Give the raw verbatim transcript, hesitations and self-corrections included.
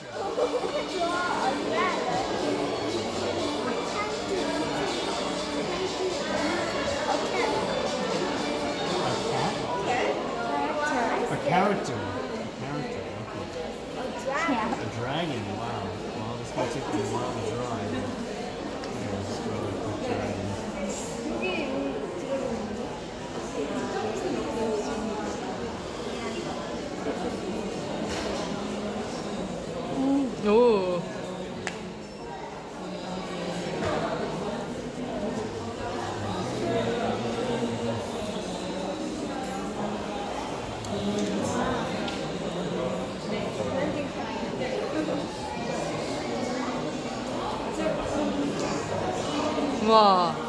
A character. A character, okay. A dragon, wow. Well, this might take me a while to draw. Yeah, let's draw a quick dragon. 오. 와.